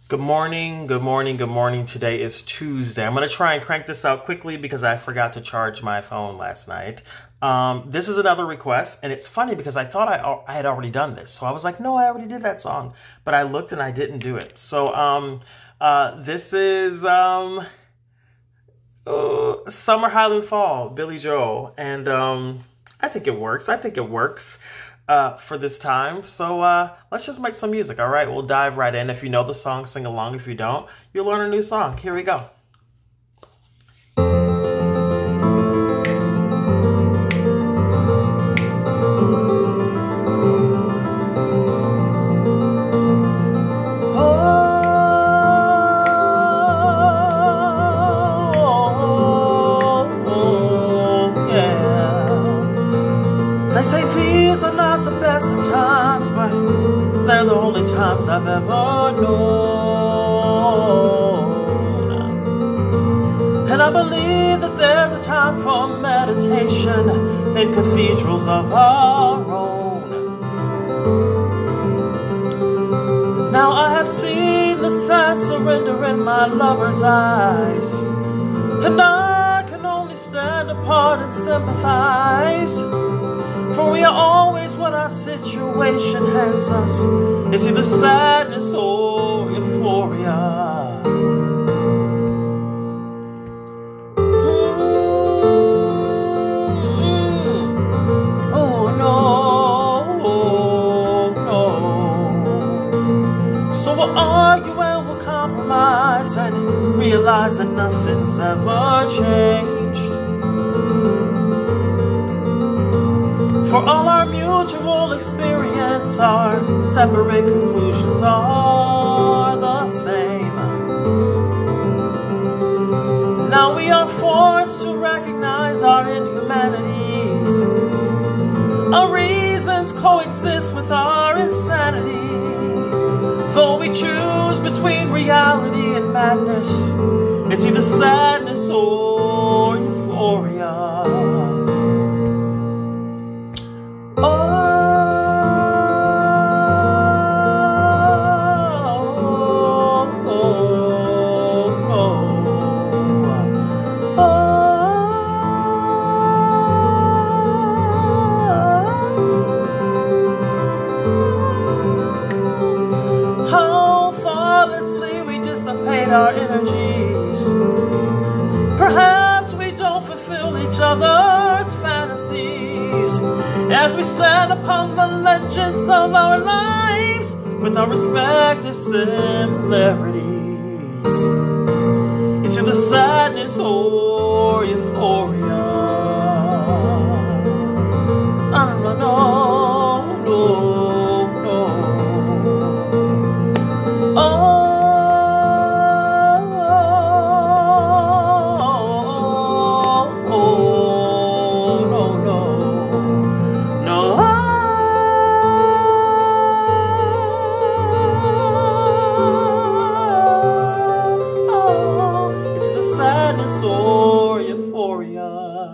Good morning, good morning, good morning. Today is Tuesday. I'm going to try and crank this out quickly because I forgot to charge my phone last night. This is another request, and it's funny because I thought I had already done this. So I was like, no, I already did that song. But I looked and I didn't do it. So this is Summer, Highland, Fall, Billy Joel. And I think it works. I think it works. For this time. So let's just make some music, all right? We'll dive right in. If you know the song, sing along. If you don't, you'll learn a new song. Here we go. They say these are not the best of times, but they're the only times I've ever known. And I believe that there's a time for meditation in cathedrals of our own. Now I have seen the sad surrender in my lover's eyes, and I can only stand apart and sympathize. For we are always what our situation hands us. It's either sadness or euphoria. Oh no. So we'll argue and we'll compromise and realize that nothing's ever changed. For all our mutual experience, our separate conclusions are the same. Now we are forced to recognize our inhumanities. Our reasons coexist with our insanity. Though we choose between reality and madness, it's either sadness or euphoria. How thoughtlessly we dissipate our energies. Perhaps we don't fulfill each other's fantasies as we stand upon the legends of our lives with our respective similarities. It's either sadness or euphoria. No. Sadness or euphoria.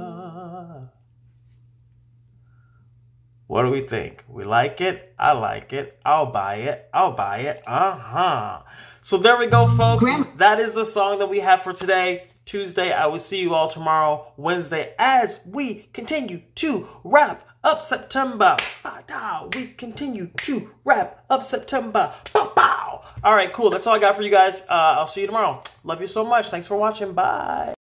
What do we think? We like it? I like it. I'll buy it. I'll buy it. So there we go, folks. That is the song that we have for today, Tuesday. I will see you all tomorrow, Wednesday, as we continue to wrap up September. We continue to wrap up September. All right, cool. That's all I got for you guys. I'll see you tomorrow. Love you so much. Thanks for watching. Bye.